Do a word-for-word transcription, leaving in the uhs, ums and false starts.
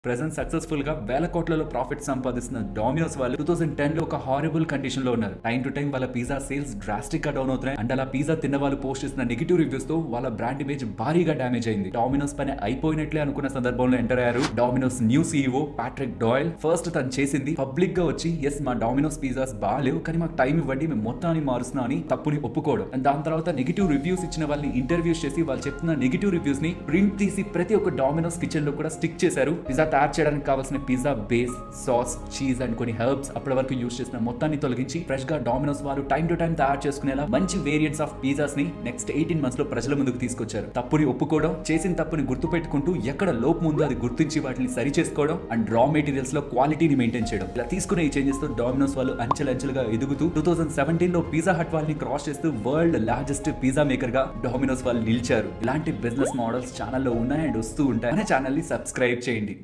Present successful గా వేల కోట్లలో ప్రాఫిట్ సంపాదిస్తున్న డామినోస్ వాళ్ళు టూ థౌసండ్ టెన్ లో ఒక హారబుల్ కండిషన్ లో ఉన్నారు. టైం టు టైం వాళ్ళ పిజ్జా సేల్స్ డ్రాస్టిక్ గా డౌన్ అవుతున్నాయి. అండ్ అలా పిజ్జా తిన్న వాళ్ళు పోస్ట్ చేసిన నెగిటివ్ రివ్యూస్ తో వాళ్ళ బ్రాండ్ ఇమేజ్ భారీగా డ్యామేజ్ అయింది. డామినోస్ పని అయిపోయినట్లే అనుకున్న సందర్భంలో ఎంటర్ అయ్యారు Domino's new CEO Patrick Doyle. First తను చేసింది పబ్లిక్ గా వచ్చి ఎస్ మా డామినోస్ పిజ్జాస్ బాగాలేవు కానీ మాకు టైం ఇవ్వండి మేము మొత్తాన్ని మారుస్తున్నాం అని తప్పుని ఒప్పుకోవడం. అండ్ దాని తర్వాత నెగిటివ్ రివ్యూస్ ఇచ్చిన వాళ్ళని ఇంటర్వ్యూస్ చేసి వాళ్ళు చెప్తున్న నెగిటివ్ రివ్యూస్ ని ప్రింట్ తీసి ప్రతి ఒక్క డామినోస్ కిచెన్ లో కూడా స్టిక్ చేశారు. పిజ్జా తయారు చేయడానికి కావాల్సిన pizza base, sauce, cheese and కొన్ని హెర్బ్స్ అప్పటి వరకు యూజ్ చేసిన మొత్తాన్ని తొలగించి ఫ్రెష్ గా డామినోస్ వాళ్ళు టైం టు టైం తయారు చేసుకునేలా మంచి వేరియంట్స్ ఆఫ్ పిజ్జాస్ ని నెక్స్ట్ ఎయిటీన్ మంత్స్ లో ప్రజల ముందుకు తీసుకొచ్చారు. తప్పుని ఒప్పుకోవడం, చేసిన తప్పుని గుర్తు పెట్టుకుంటూ ఎక్కడ లోపం ఉందో అది గుర్తించి వాటిని సరి చేసుకోవడం అండ్ రా మెటీరియల్స్ లో క్వాలిటీని మెయింటైన్ చేయడం. ఇలా తీసుకునే ఈ చేంజెస్ తో డామినోస్ వాళ్ళు అంచెలంచెలుగా ఎదుగుతూ టూ థౌసండ్ సెవెంటీన్ లో పిజ్జా హట్ వాళ్ళని క్రాస్ చేస్తూ వరల్డ్ లార్జెస్ట్ పిజ్జా మేకర్ గా డామినోస్ వాళ్ళు నిలిచారు. ఇలాంటి బిజినెస్ మోడల్స్ ఛానల్లో ఉన్నాయి అండ్ వస్తూ ఉంటాయి. మన ఛానల్ ని సబ్స్క్రైబ్ చేయండి.